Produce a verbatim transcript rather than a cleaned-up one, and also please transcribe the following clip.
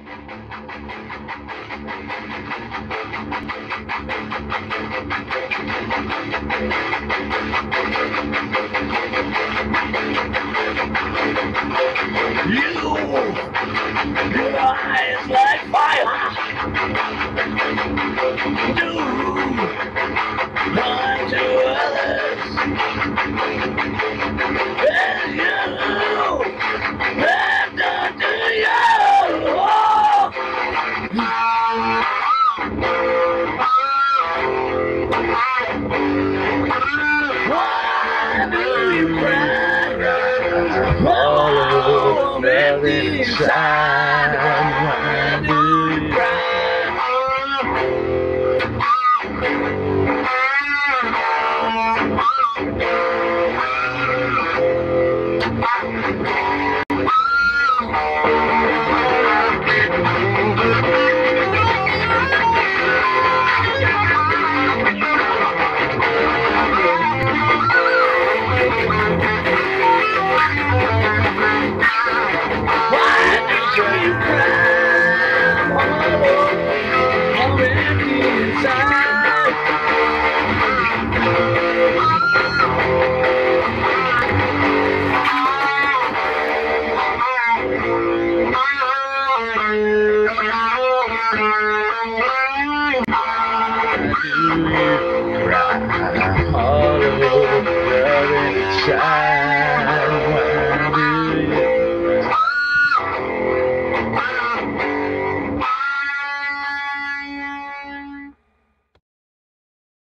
Your eyes like fire. Do unto others as you have done to you. Why do you cry? Oh, empty inside. Why do you cry? Cry all over the inside.